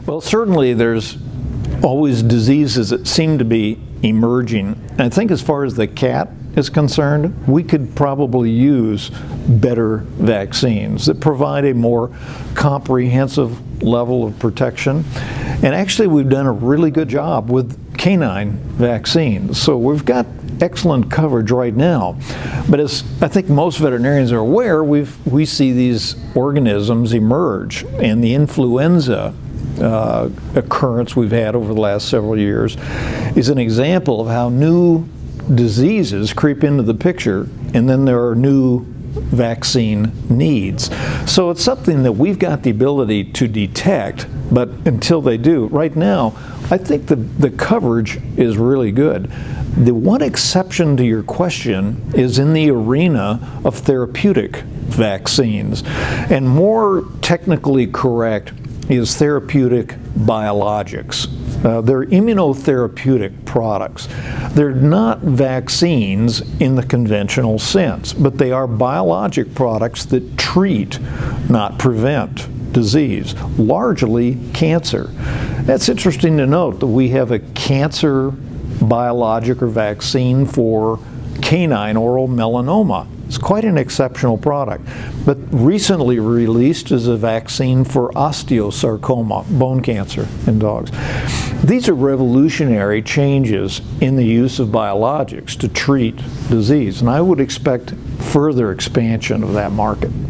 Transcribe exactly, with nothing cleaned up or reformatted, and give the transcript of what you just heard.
Well, certainly there's always diseases that seem to be emerging. And I think as far as the cat is concerned, we could probably use better vaccines that provide a more comprehensive level of protection. And actually we've done a really good job with canine vaccines. So we've got excellent coverage right now. But as I think most veterinarians are aware, we've, we see these organisms emerge, and the influenza uh, occurrence we've had over the last several years is an example of how new diseases creep into the picture, and then there are new vaccine needs. So it's something that we've got the ability to detect, but until they do, right now, I think the, the coverage is really good. The one exception to your question is in the arena of therapeutic vaccines. And more technically correct is therapeutic biologics. Uh, they're immunotherapeutic products. They're not vaccines in the conventional sense, but they are biologic products that treat, not prevent, disease, largely cancer. That's interesting to note that we have a cancer biologic or vaccine for canine oral melanoma. It's quite an exceptional product, but recently released as a vaccine for osteosarcoma, bone cancer in dogs. These are revolutionary changes in the use of biologics to treat disease, and I would expect further expansion of that market.